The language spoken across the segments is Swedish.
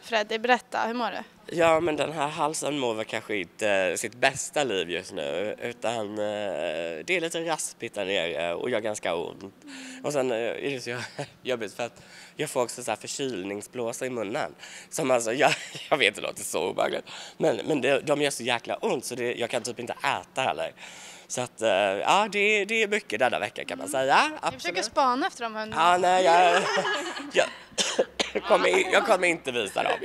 Freddy, berätta, hur mår du? Ja, men den här halsen mår väl kanske inte sitt bästa liv just nu, utan det är lite raspigt där nere och jag har ganska ont. Och sen är det så jobbigt för att jag får också så här förkylningsblåsor i munnen. Som alltså, jag vet inte, det låter så obehagligt. Men de gör så jäkla ont så jag kan typ inte äta heller. Så att, ja, det är mycket denna vecka kan man säga. Absolut. Jag försöker spana efter de hundarna. Ja, nej, jag kommer inte visa dem.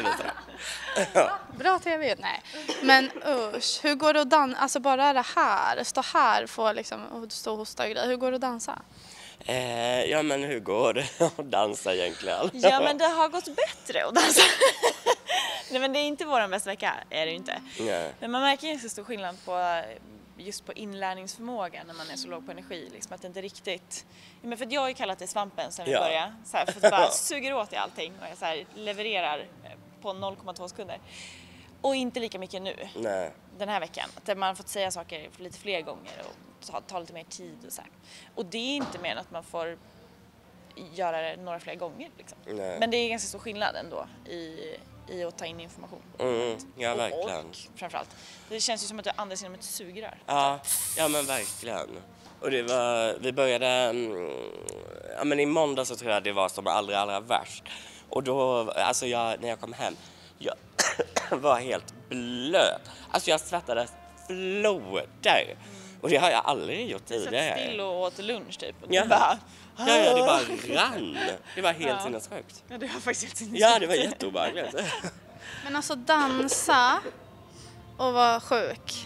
Bra tv, nej. Men usch, hur går det att dansa? Alltså bara det här, stå här, få liksom stå och hosta och grejer. Hur går det att dansa? Ja, men hur går det att dansa egentligen? Ja, men det har gått bättre att dansa. Nej, men det är inte våran bästa vecka, är det ju inte. Nej. Men man märker ju så stor skillnad på just på inlärningsförmåga när man är så låg på energi. Liksom, att det inte riktigt... Men för att jag har ju kallat det svampen sen vi började. Så här, för att bara suger åt i allting och jag så här, levererar på 0,2 sekunder. Och inte lika mycket nu. Nej. Den här veckan. Att man har fått säga saker lite fler gånger och ta lite mer tid och så här. Och det är inte mer än att man får göra det några fler gånger. Liksom. Men det är ganska stor skillnad ändå i att ta in information. Ja, verkligen. Och framförallt. Det känns ju som att du andas genom ett sugrör. Ja, men verkligen. Och vi började, ja men i måndag så tror jag det var som allra värst. Och då, alltså när jag kom hem, jag var helt blöt. Alltså jag svettades floder. Och det har jag aldrig gjort tidigare. Du satt still och åt lunch typ. Och Ja. bara... Ja, det bara rann. Det var helt sinnessjukt. Ja, det var faktiskt helt sinnessjukt. Ja, det var jätteobehagligt. Men alltså dansa och vara sjuk.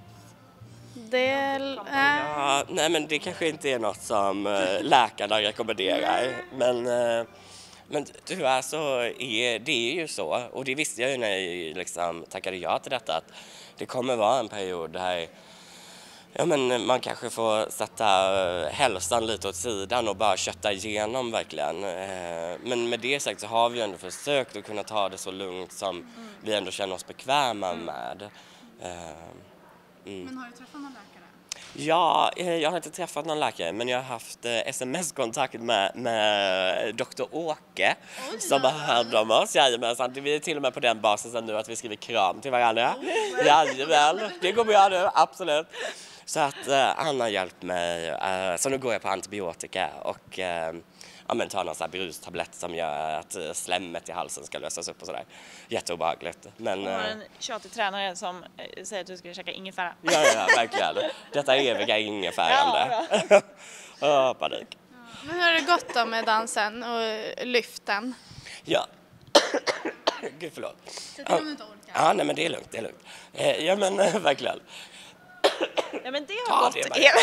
Ja, nej, men det kanske inte är något som läkarna rekommenderar. Men tyvärr så är det ju så. Och det visste jag ju när jag liksom tackade ja till detta. Att det kommer vara en period här. Ja, men man kanske får sätta hälsan lite åt sidan och bara kötta igenom verkligen. Men med det sagt så har vi ändå försökt att kunna ta det så lugnt som vi ändå känner oss bekväma med. Men har du träffat någon läkare? Ja, jag har inte träffat någon läkare, men jag har haft sms-kontakt med Dr. Åke som har hand om oss. Jajamensan, vi är till och med på den basen nu att vi skriver kram till varandra. Jajamän, det går bra nu, absolut. Så att han har hjälpt mig, så nu går jag på antibiotika och tar någon sån här brustablett som gör att slemmet i halsen ska lösas upp och sådär. Jätteobehagligt. Men, jag har en tjatig tränare som säger att du ska käka ingefära. Ja, verkligen. Detta eviga ingefärande. Panik. Men hur har det gått då med dansen och lyften? Ja. Gud, förlåt. Så det om du inte orkar. Ja, nej men det är lugnt. Ja, men verkligen. Ja, men det har gått.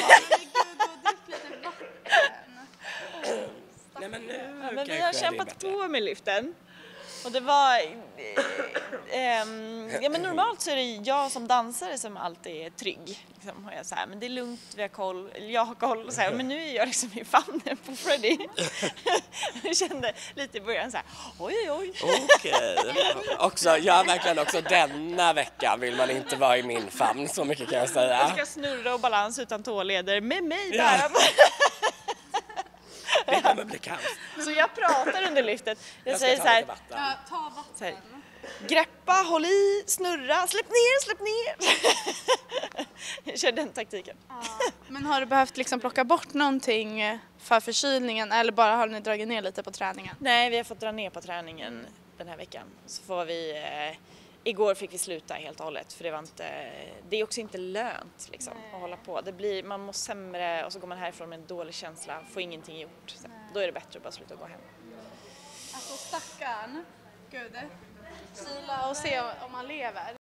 Nej, men vi har kämpat på med lyften. Och det var... men normalt så är det jag som dansare som alltid är trygg. Liksom, och jag så här, men det är lugnt, vi har koll. Jag har koll. Så här, men nu är jag liksom i famnen på Freddy. Jag kände lite i början så här, oj. Okej. Verkligen också denna vecka vill man inte vara i min famn. Så mycket kan jag säga. Jag ska snurra och balans utan tåleder med mig där. Det kommer bli kaos. Så jag pratar under lyftet. Jag säger så här, ta vatten. Greppa, håll i, snurra, släpp ner. Jag kör den taktiken. Men har du behövt liksom plocka bort någonting för förkylningen eller bara har ni dragit ner lite på träningen? Nej, vi har fått dra ner på träningen den här veckan. Så får vi... Igår fick vi sluta helt och hållet för det är också inte lönt liksom, att hålla på. Man mår sämre och så går man härifrån med en dålig känsla, får ingenting gjort. Så då är det bättre att bara sluta gå hem. Alltså stackarn, gud, kila och se om man lever.